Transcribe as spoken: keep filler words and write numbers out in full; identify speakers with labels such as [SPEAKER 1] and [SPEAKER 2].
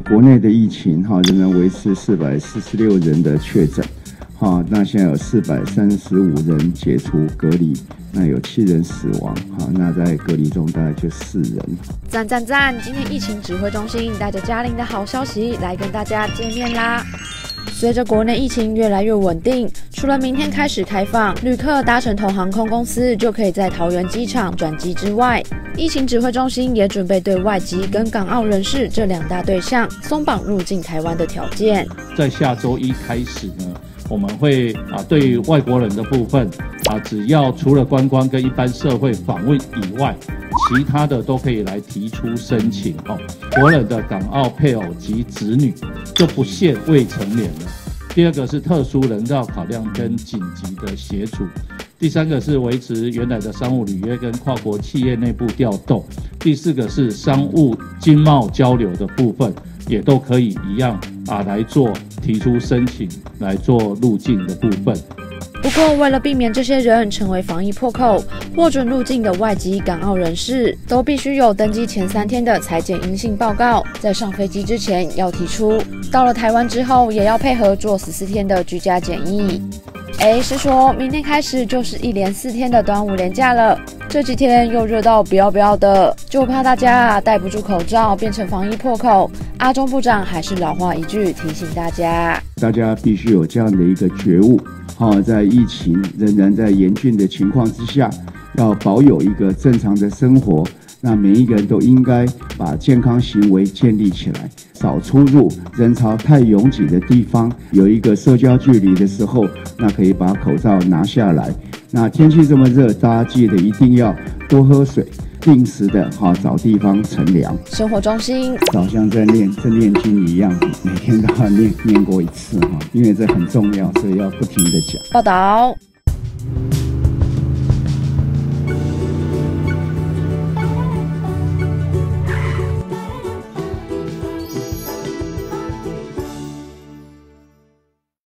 [SPEAKER 1] 国内的疫情哈仍然维持四百四十六人的确诊，哈，那现在有四百三十五人解除隔离，那有七人死亡，哈，那在隔离中大概就四人。
[SPEAKER 2] 赞赞赞！今天疫情指挥中心带着嘉玲的好消息来跟大家见面啦。随着国内疫情越来越稳定，除了明天开始开放，旅客搭乘同航空公司就可以在桃园机场转机之外，疫情指挥中心也准备对外籍跟港澳人士这两大对象松绑入境台湾的条件。
[SPEAKER 3] 在下周一开始呢，我们会啊对于外国人的部分啊，只要除了观光跟一般社会访问以外，其他的都可以来提出申请哦。国人的港澳配偶及子女就不限未成年了。第二个是特殊人道考量跟紧急的协助。第三个是维持原来的商务履约跟跨国企业内部调动。第四个是商务经贸交流的部分，也都可以一样啊来做提出申请来做入境的部分。
[SPEAKER 2] 不过，为了避免这些人成为防疫破口，获准入境的外籍港澳人士都必须有登机前三天的采检阴性报告，在上飞机之前要提出，到了台湾之后也要配合做十四天的居家检疫。哎，是说明天开始就是一连四天的端午连假了，这几天又热到不要不要的，就怕大家啊戴不住口罩变成防疫破口。阿中部长还是老话一句提醒大家，
[SPEAKER 1] 大家必须有这样的一个觉悟。好，在疫情仍然在严峻的情况之下，要保有一个正常的生活。那每一个人都应该把健康行为建立起来，少出入人潮太拥挤的地方，有一个社交距离的时候，那可以把口罩拿下来。那天气这么热，大家记得一定要多喝水，定时的哈找地方乘凉。
[SPEAKER 2] 生活中心
[SPEAKER 1] 好像在念在念经一样，每天都要念念过一次哈，因为这很重要，所以要不停的讲。
[SPEAKER 2] 报道。